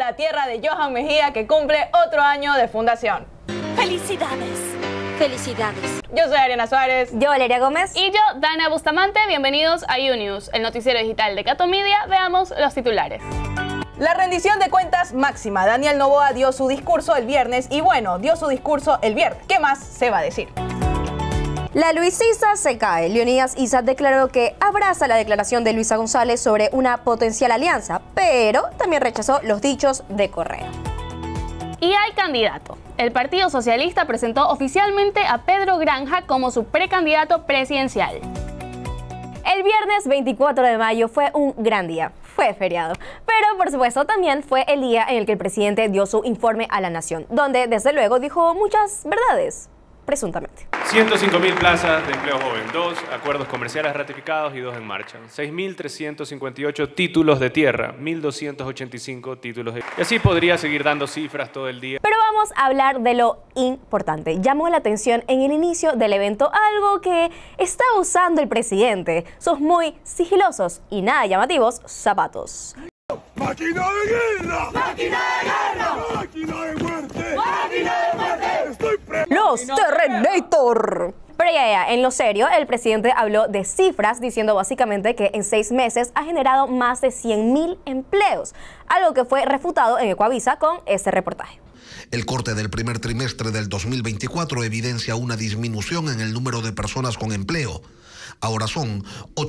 la tierra de Johan Mejía, que cumple otro año de fundación. ¡Felicidades! ¡Felicidades! Yo soy Ariana Suárez. Yo, Valeria Gómez. Y yo, Dana Bustamante. Bienvenidos a UNews, el noticiero digital de Cato Media. Veamos los titulares. La rendición de cuentas máxima. Daniel Noboa dio su discurso el viernes y bueno, dio su discurso el viernes. ¿Qué más se va a decir? La Luisisa se cae. Leonidas Issa declaró que abraza la declaración de Luisa González sobre una potencial alianza, pero también rechazó los dichos de Correa. Y hay candidato. El Partido Socialista presentó oficialmente a Pedro Granja como su precandidato presidencial. El viernes 24 de mayo fue un gran día. Fue feriado. Pero por supuesto también fue el día en el que el presidente dio su informe a la nación, donde desde luego dijo muchas verdades. Presuntamente. 105.000 plazas de empleo joven, 2 acuerdos comerciales ratificados y 2 en marcha, 6.358 títulos de tierra, 1.285 títulos de... Y así podría seguir dando cifras todo el día. Pero vamos a hablar de lo importante. Llamó la atención en el inicio del evento algo que está usando el presidente. Sus muy sigilosos y nada llamativos zapatos. ¡Máquina de guerra! ¡Máquina de guerra! ¡Máquina de muerte! ¡Máquina de muerte! ¡Estoy preso! ¡Los Terrenator! Pero ya, en lo serio, el presidente habló de cifras diciendo básicamente que en 6 meses ha generado más de 100.000 empleos, algo que fue refutado en Ecuavisa con este reportaje. El corte del primer trimestre del 2024 evidencia una disminución en el número de personas con empleo. Ahora son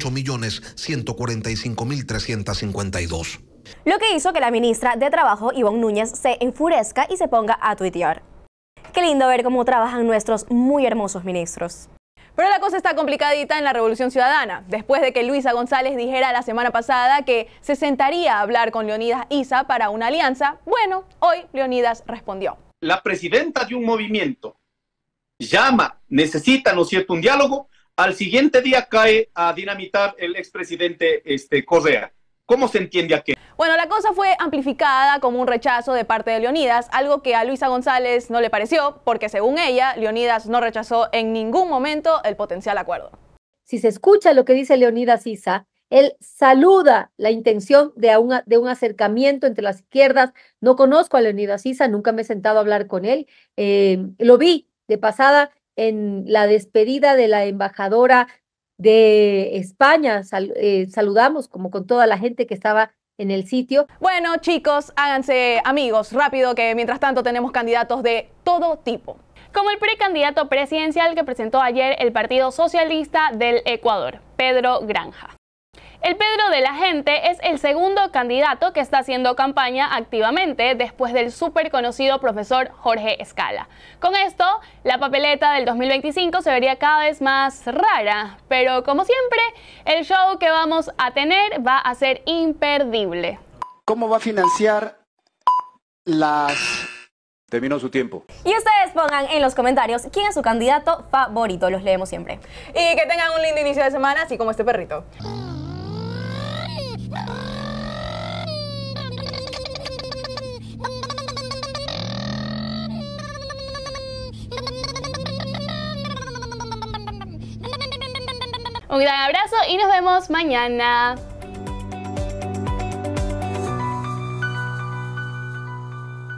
8.145.352. Lo que hizo que la ministra de Trabajo, Ivonne Núñez, se enfurezca y se ponga a tuitear. Qué lindo ver cómo trabajan nuestros muy hermosos ministros. Pero la cosa está complicadita en la Revolución Ciudadana. Después de que Luisa González dijera la semana pasada que se sentaría a hablar con Leonidas Issa para una alianza, bueno, hoy Leonidas respondió. La presidenta de un movimiento llama, necesita, ¿no es cierto?, un diálogo. Al siguiente día cae a dinamitar el expresidente Correa. ¿Cómo se entiende aquello? Bueno, la cosa fue amplificada como un rechazo de parte de Leonidas, algo que a Luisa González no le pareció, porque según ella, Leonidas no rechazó en ningún momento el potencial acuerdo. Si se escucha lo que dice Leonidas Issa, él saluda la intención de un acercamiento entre las izquierdas. No conozco a Leonidas Issa, nunca me he sentado a hablar con él. Lo vi de pasada en la despedida de la embajadora de España. Saludamos como con toda la gente que estaba en el sitio. Bueno, chicos, háganse amigos rápido, que mientras tanto tenemos candidatos de todo tipo. Como el precandidato presidencial que presentó ayer el Partido Socialista del Ecuador, Pedro Granja. El Pedro de la Gente es el segundo candidato que está haciendo campaña activamente después del súper conocido profesor Jorge Escala. Con esto, la papeleta del 2025 se vería cada vez más rara, pero como siempre, el show que vamos a tener va a ser imperdible. ¿Cómo va a financiar las...? Terminó su tiempo. Y ustedes pongan en los comentarios quién es su candidato favorito, los leemos siempre. Y que tengan un lindo inicio de semana, así como este perrito. Un gran abrazo y nos vemos mañana.